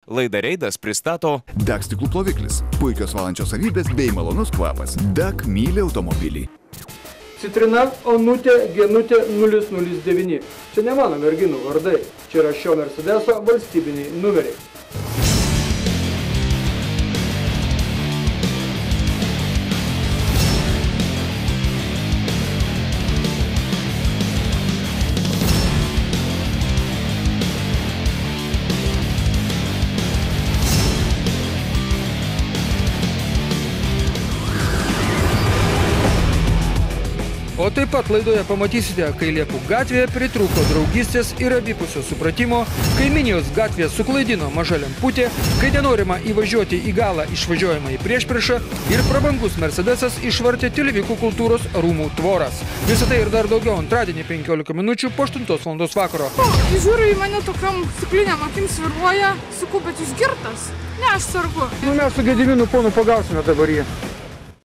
Laidą Reidas pristato DAC stiklų ploviklis. Puikios valančios savybės bei malonus kvapas. DAC myli automobilį. Citrina Onutė Genutė 009. Čia ne mano merginų vardai. Čia yra šio Mercedeso valstybiniai numeriai. O taip pat laidoje pamatysite, kai Liepų gatvėje pritrūko draugystės ir abipusio supratimo, kai Minijos gatvėje suklaidino maža lemputė, kai nenorima įvažiuoti į galą išvažiuojama į priešpriešą ir prabangus Mercedesas išvartė Tilvikų kultūros rūmų tvoras. Visą tai ir dar daugiau antradienį 15 minučių po 8 val. Vakaro. Žiūriu į mane tokiam stiklinėm akim sviruoja, sakau, bet jūs girtas? Ne, aš sargu. Mes su Gediminu ponu pagausime dabar jį.